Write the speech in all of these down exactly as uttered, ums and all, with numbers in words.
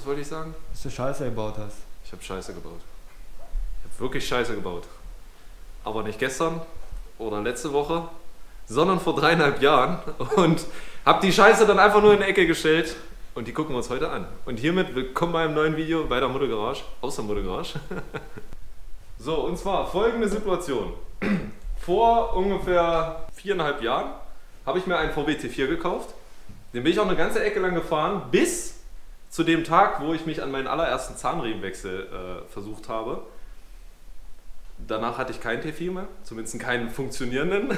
wollte ich sagen? Dass du Scheiße gebaut hast. Ich habe Scheiße gebaut. Ich habe wirklich Scheiße gebaut. Aber nicht gestern oder letzte Woche, sondern vor dreieinhalb Jahren. Und habe die Scheiße dann einfach nur in die Ecke gestellt. Und die gucken wir uns heute an. Und hiermit willkommen bei einem neuen Video bei der Modegarage. Aus der Modegarage. So, und zwar folgende Situation. Vor ungefähr viereinhalb Jahren habe ich mir einen V W T vier gekauft. Den bin ich auch eine ganze Ecke lang gefahren, bis zu dem Tag, wo ich mich an meinen allerersten Zahnriemenwechsel äh, versucht habe. Danach hatte ich keinen T vier mehr, zumindest keinen funktionierenden.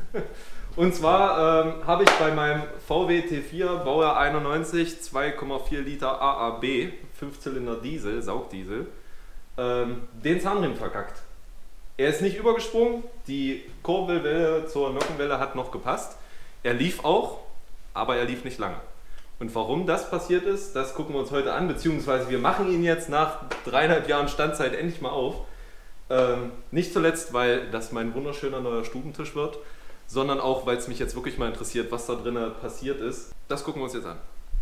Und zwar ähm, habe ich bei meinem V W T vier Baujahr einundneunzig zwei Komma vier Liter A A B, fünf Zylinder Diesel, Saugdiesel, ähm, den Zahnriemen verkackt. Er ist nicht übergesprungen, die Kurbelwelle zur Nockenwelle hat noch gepasst. Er lief auch, aber er lief nicht lange. Und warum das passiert ist, das gucken wir uns heute an, beziehungsweise wir machen ihn jetzt nach dreieinhalb Jahren Standzeit endlich mal auf. Ähm, nicht zuletzt, weil das mein wunderschöner neuer Stubentisch wird, sondern auch, weil es mich jetzt wirklich mal interessiert, was da drinnen passiert ist. Das gucken wir uns jetzt an.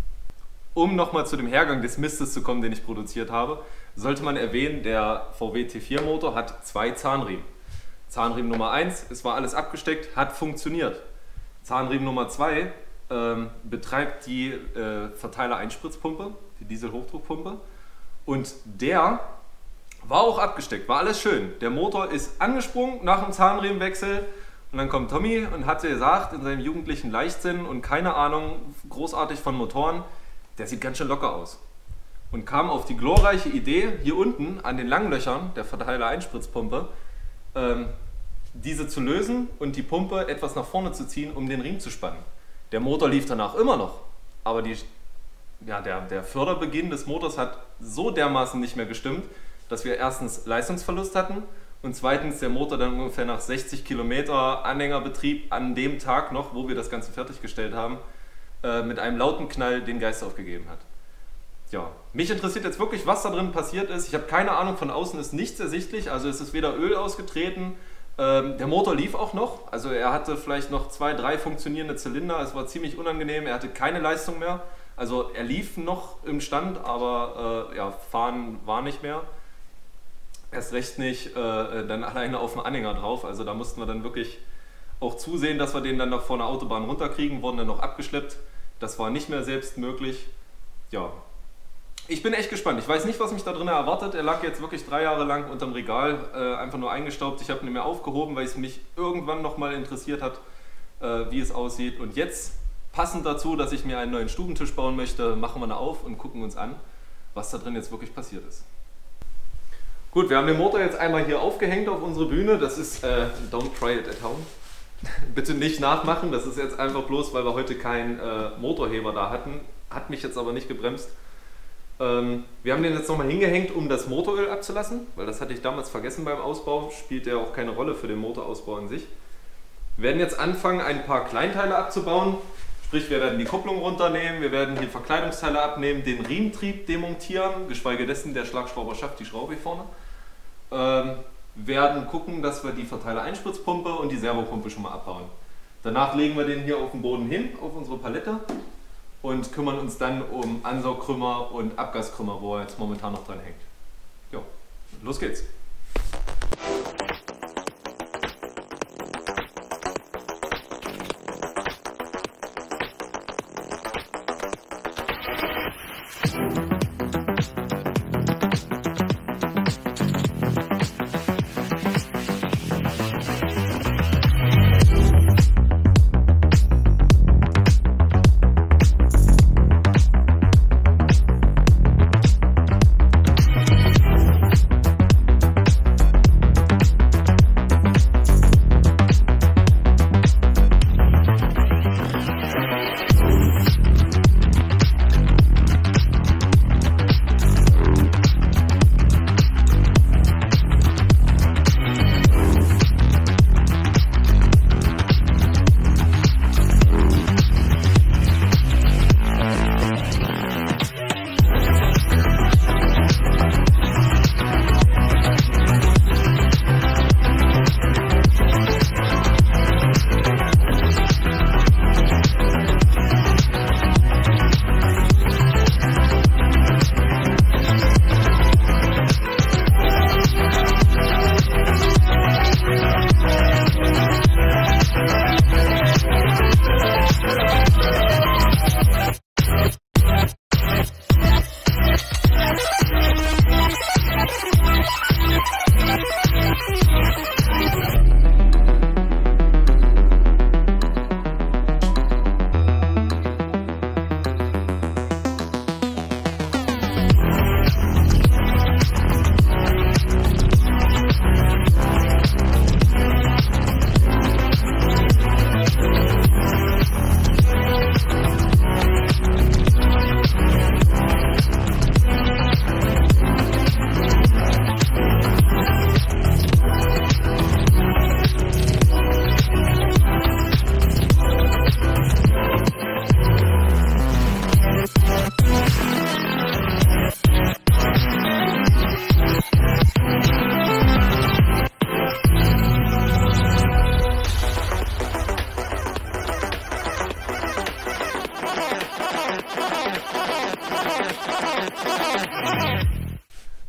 Um nochmal zu dem Hergang des Mistes zu kommen, den ich produziert habe, sollte man erwähnen, der V W T vier Motor hat zwei Zahnriemen. Zahnriemen Nummer eins, es war alles abgesteckt, hat funktioniert. Zahnriemen Nummer zwei ähm, betreibt die äh, Verteiler-Einspritzpumpe, die Diesel-Hochdruckpumpe, und der war auch abgesteckt, war alles schön. Der Motor ist angesprungen nach dem Zahnriemenwechsel und dann kommt Tommy und hat gesagt, in seinem jugendlichen Leichtsinn und keine Ahnung großartig von Motoren, der sieht ganz schön locker aus. Und kam auf die glorreiche Idee, hier unten an den Langlöchern der Verteiler-Einspritzpumpe ähm, diese zu lösen und die Pumpe etwas nach vorne zu ziehen, um den Ring zu spannen. Der Motor lief danach immer noch, aber die, ja, der, der Förderbeginn des Motors hat so dermaßen nicht mehr gestimmt, dass wir erstens Leistungsverlust hatten und zweitens der Motor dann ungefähr nach sechzig Kilometer Anhängerbetrieb an dem Tag noch, wo wir das Ganze fertiggestellt haben, äh, mit einem lauten Knall den Geist aufgegeben hat. Ja, mich interessiert jetzt wirklich, was da drin passiert ist. Ich habe keine Ahnung, von außen ist nichts ersichtlich, also es ist weder Öl ausgetreten, ähm, der Motor lief auch noch, also er hatte vielleicht noch zwei, drei funktionierende Zylinder, es war ziemlich unangenehm, er hatte keine Leistung mehr, also er lief noch im Stand, aber äh, ja, fahren war nicht mehr. Erst recht nicht äh, dann alleine auf dem Anhänger drauf, also da mussten wir dann wirklich auch zusehen, dass wir den dann noch vor einer Autobahn runterkriegen, wurden dann noch abgeschleppt, das war nicht mehr selbst möglich. Ja, ich bin echt gespannt, ich weiß nicht, was mich da drin erwartet, er lag jetzt wirklich drei Jahre lang unterm Regal, äh, einfach nur eingestaubt, ich habe ihn nicht mehr aufgehoben, weil es mich irgendwann nochmal interessiert hat, äh, wie es aussieht, und jetzt, passend dazu, dass ich mir einen neuen Stubentisch bauen möchte, machen wir ihn auf und gucken uns an, was da drin jetzt wirklich passiert ist. Gut, wir haben den Motor jetzt einmal hier aufgehängt auf unsere Bühne. Das ist, äh, don't try it at home. Bitte nicht nachmachen, das ist jetzt einfach bloß, weil wir heute keinen äh, Motorheber da hatten. Hat mich jetzt aber nicht gebremst. Ähm, wir haben den jetzt nochmal hingehängt, um das Motoröl abzulassen, weil das hatte ich damals vergessen beim Ausbau. Spielt ja auch keine Rolle für den Motorausbau an sich. Wir werden jetzt anfangen, ein paar Kleinteile abzubauen. Sprich, wir werden die Kupplung runternehmen, wir werden die Verkleidungsteile abnehmen, den Riementrieb demontieren, geschweige dessen, der Schlagschrauber schafft die Schraube hier vorne. Ähm, werden gucken, dass wir die Verteiler-Einspritzpumpe und die Servopumpe schon mal abbauen. Danach legen wir den hier auf den Boden hin, auf unsere Palette, und kümmern uns dann um Ansaugkrümmer und Abgaskrümmer, wo er jetzt momentan noch dran hängt. Jo, los geht's!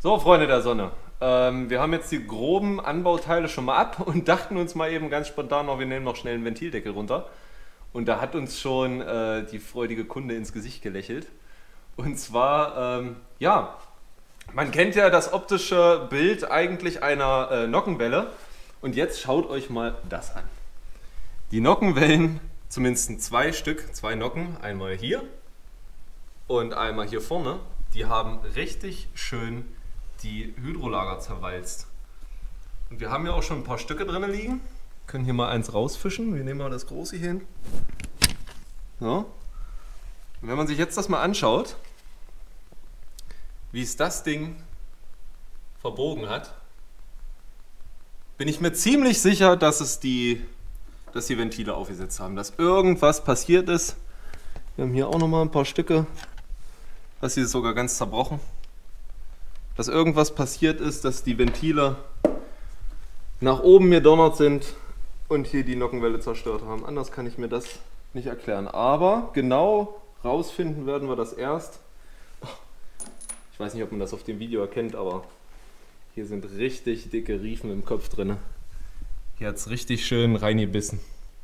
So, Freunde der Sonne, ähm, wir haben jetzt die groben Anbauteile schon mal ab und dachten uns mal eben ganz spontan noch, wir nehmen noch schnell einen Ventildeckel runter. Und da hat uns schon äh, die freudige Kunde ins Gesicht gelächelt. Und zwar, ähm, ja, man kennt ja das optische Bild eigentlich einer äh, Nockenwelle. Und jetzt schaut euch mal das an. Die Nockenwellen, zumindest zwei Stück, zwei Nocken, einmal hier und einmal hier vorne, die haben richtig schön die Hydrolager zerwalzt. Und wir haben ja auch schon ein paar Stücke drin liegen. Können hier mal eins rausfischen. Wir nehmen mal das große hier hin. So. Und wenn man sich jetzt das mal anschaut, wie es das Ding verbogen hat, bin ich mir ziemlich sicher, dass es die, dass die Ventile aufgesetzt haben, dass irgendwas passiert ist. Wir haben hier auch noch mal ein paar Stücke, das hier ist sogar ganz zerbrochen. Dass irgendwas passiert ist, dass die Ventile nach oben gedonnert sind und hier die Nockenwelle zerstört haben. Anders kann ich mir das nicht erklären. Aber genau rausfinden werden wir das erst. Ich weiß nicht, ob man das auf dem Video erkennt, aber hier sind richtig dicke Riefen im Kopf drin. Hier hat es richtig schön reingebissen.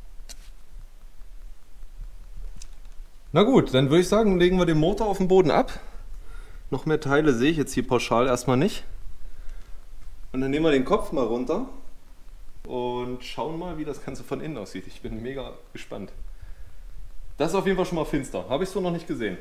Na gut, dann würde ich sagen, legen wir den Motor auf den Boden ab. Noch mehr Teile sehe ich jetzt hier pauschal erstmal nicht. Und dann nehmen wir den Kopf mal runter und schauen mal, wie das Ganze von innen aussieht. Ich bin mega gespannt. Das ist auf jeden Fall schon mal finster. Habe ich so noch nicht gesehen.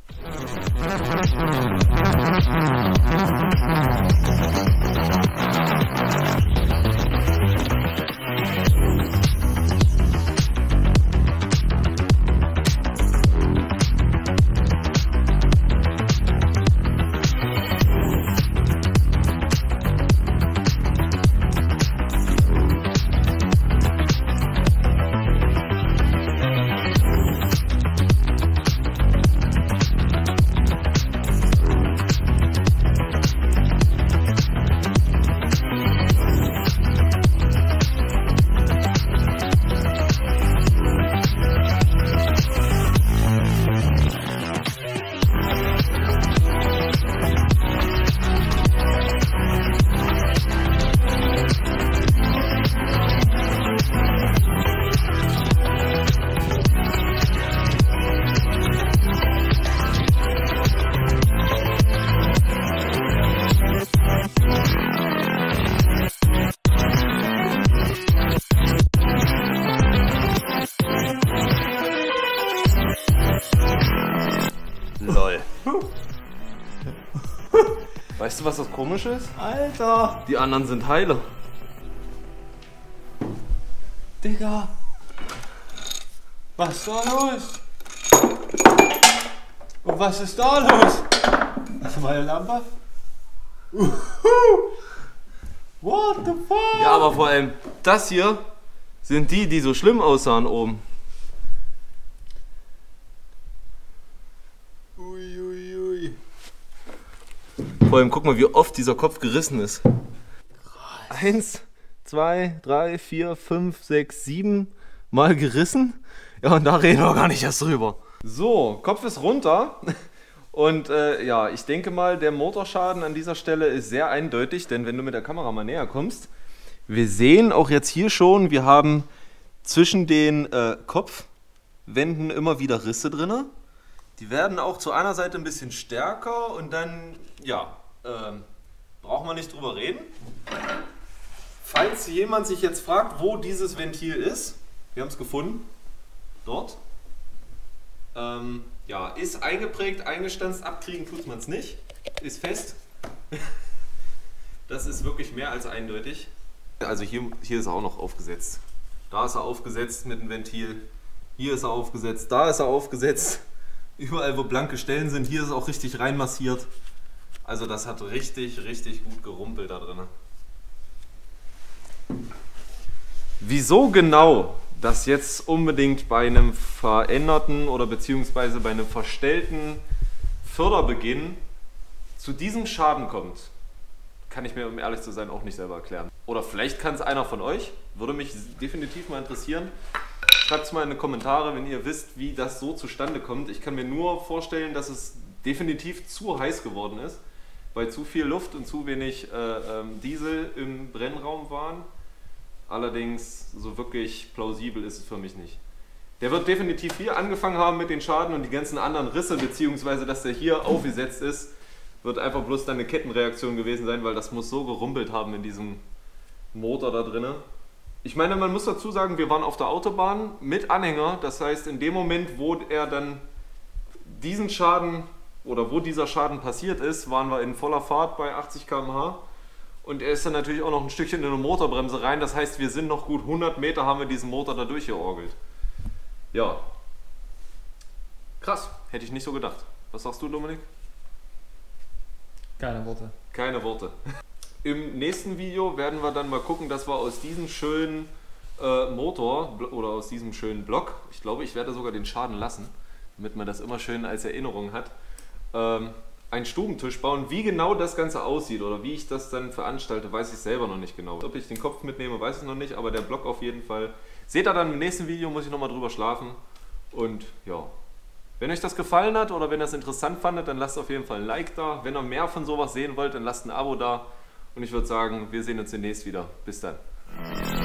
Lol. Weißt du, was das Komische ist? Alter! Die anderen sind heile. Digga! Was ist da los? Und was ist da los? Hast du meine Lampe? Uhuhu. What the fuck? Ja, aber vor allem das hier sind die, die so schlimm aussahen oben. Uiuiui. Vor allem guck mal, wie oft dieser Kopf gerissen ist. Krass. Eins, zwei, drei, vier, fünf, sechs, sieben Mal gerissen. Ja, und da reden wir gar nicht erst drüber. So, Kopf ist runter. Und äh, ja, ich denke mal, der Motorschaden an dieser Stelle ist sehr eindeutig, denn wenn du mit der Kamera mal näher kommst, wir sehen auch jetzt hier schon, wir haben zwischen den äh, Kopfwänden immer wieder Risse drin. Die werden auch zu einer Seite ein bisschen stärker und dann, ja, ähm, brauchen wir nicht drüber reden. Falls jemand sich jetzt fragt, wo dieses Ventil ist, wir haben es gefunden, dort. Ähm, ja, ist eingeprägt, eingestanzt, abkriegen tut man es nicht, ist fest. Das ist wirklich mehr als eindeutig. Also hier, hier ist er auch noch aufgesetzt. Da ist er aufgesetzt mit dem Ventil, hier ist er aufgesetzt, da ist er aufgesetzt. Überall, wo blanke Stellen sind, hier ist auch richtig reinmassiert. Also das hat richtig, richtig gut gerumpelt da drin. Wieso genau das jetzt unbedingt bei einem veränderten oder beziehungsweise bei einem verstellten Förderbeginn zu diesem Schaden kommt, kann ich mir, um ehrlich zu sein, auch nicht selber erklären. Oder vielleicht kann es einer von euch, würde mich definitiv mal interessieren. Schreibt es mal in die Kommentare, wenn ihr wisst, wie das so zustande kommt. Ich kann mir nur vorstellen, dass es definitiv zu heiß geworden ist. weil zu viel Luft und zu wenig äh, ähm, Diesel im Brennraum waren. Allerdings so wirklich plausibel ist es für mich nicht. Der wird definitiv hier angefangen haben mit den Schaden und die ganzen anderen Risse, beziehungsweise dass der hier aufgesetzt ist, wird einfach bloß dann eine Kettenreaktion gewesen sein, weil das muss so gerumpelt haben in diesem Motor da drinnen. Ich meine, man muss dazu sagen, wir waren auf der Autobahn mit Anhänger, das heißt in dem Moment, wo er dann diesen Schaden oder wo dieser Schaden passiert ist, waren wir in voller Fahrt bei achtzig Kilometer pro Stunde und er ist dann natürlich auch noch ein Stückchen in eine Motorbremse rein, das heißt wir sind noch gut hundert Meter haben wir diesen Motor da durchgeorgelt. Ja, krass, hätte ich nicht so gedacht. Was sagst du, Dominik? Keine Worte. Keine Worte. Im nächsten Video werden wir dann mal gucken, dass wir aus diesem schönen äh, Motor oder aus diesem schönen Block, ich glaube, ich werde sogar den Schaden lassen, damit man das immer schön als Erinnerung hat, ähm, einen Stubentisch bauen. Wie genau das Ganze aussieht oder wie ich das dann veranstalte, weiß ich selber noch nicht genau. Ob ich den Kopf mitnehme, weiß ich noch nicht, aber der Block auf jeden Fall. Seht ihr dann im nächsten Video, muss ich nochmal drüber schlafen. Und ja, wenn euch das gefallen hat oder wenn ihr es interessant fandet, dann lasst auf jeden Fall ein Like da. Wenn ihr mehr von sowas sehen wollt, dann lasst ein Abo da. Und ich würde sagen, wir sehen uns demnächst wieder. Bis dann.